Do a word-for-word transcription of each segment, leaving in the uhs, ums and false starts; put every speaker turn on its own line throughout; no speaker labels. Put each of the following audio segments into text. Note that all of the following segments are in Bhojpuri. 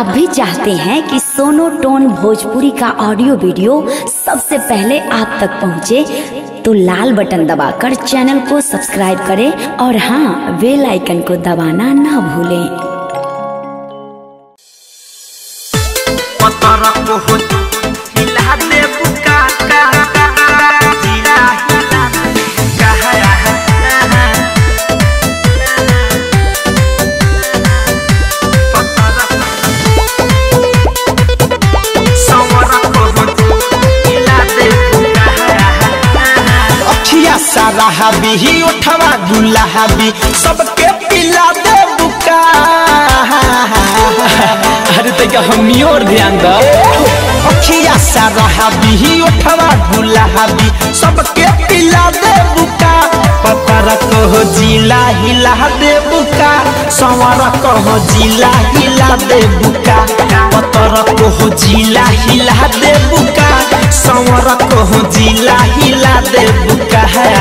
आप भी चाहते हैं कि सोनो टोन भोजपुरी का ऑडियो वीडियो सबसे पहले आप तक पहुंचे, तो लाल बटन दबाकर चैनल को सब्सक्राइब करें और हाँ, बेल आइकन को दबाना ना भूलें।
साराबी उठवा गुलाबी सबके पिला दे बुका। अरे तक हम और ध्यान दो। अखिया साराबी उठवा गुलाबी सबके पिला दे बुका। पतर को जिला हिला दे बुका, संवर को जिला हिला दे बुका। पतर को जिला हिला दे बुका, संवर को जिला हिला दे बुका।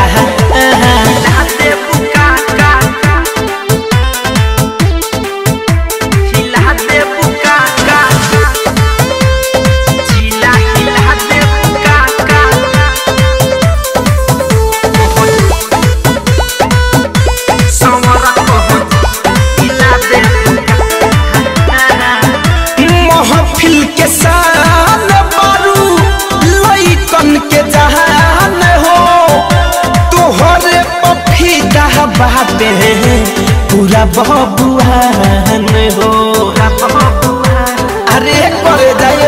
महफिल के शान बारू लइकन के जहान हो, तोहरे पफीदा बाटे पूरा बबुआन हो। अरे करे जाए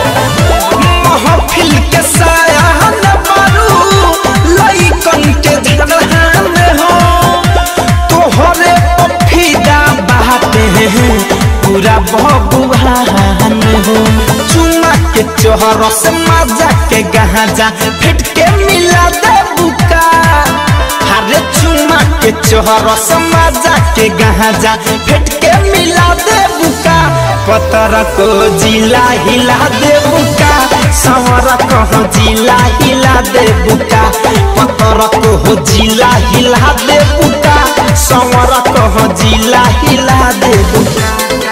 महफिल के शान बारू लइकन के जहान हो, तोहरे पफीदा बाटे पूरा बबुआन हो। चुमा के चोहर से मजा के गहाजा फिट के मिला दे बुका। हरे चुमा के चोहर से मजा के गहाजा फिट के मिला दे बुका। पतर को जिला हिला दे बुका, संवर को जिला हिला दे बुका। पतर को जिला हिला दे बुका, संवर को जिला हिला दे बुका।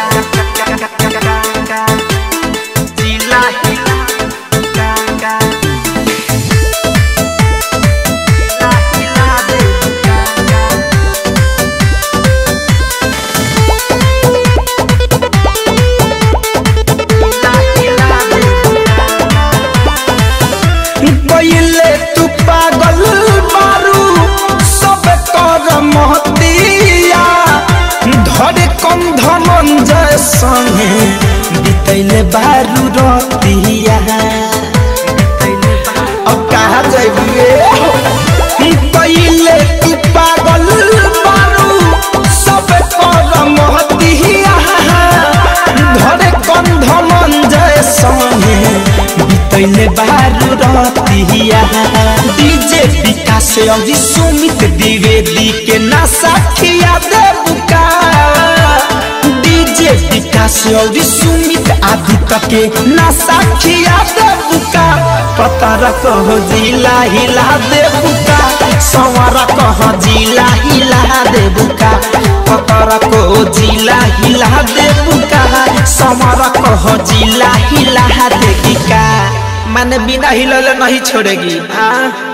तू पागल मारू सब कर महतिया, धरे कम धनंजय संगे बितैले बारू रतिया। अब कहा जाइए पहले तू पागल मारू सब कर महतिया, धरे कम धनंजय संगे बितैले बारू रतिया। डीजे विकास और सुमित द्विवेदी के ना साखिया दे बुका। डीजे विकास और सुमित आदित्य के ना साखिया दे बुका। पतर को जिला हिला दे बुका, संवर को जिला हिला दे बुका। पतर को जिला हिला दे बुका, संवर को जिला हिला दे बुका। मैंने बिना हिलले नहीं छोड़ेगी। हाँ।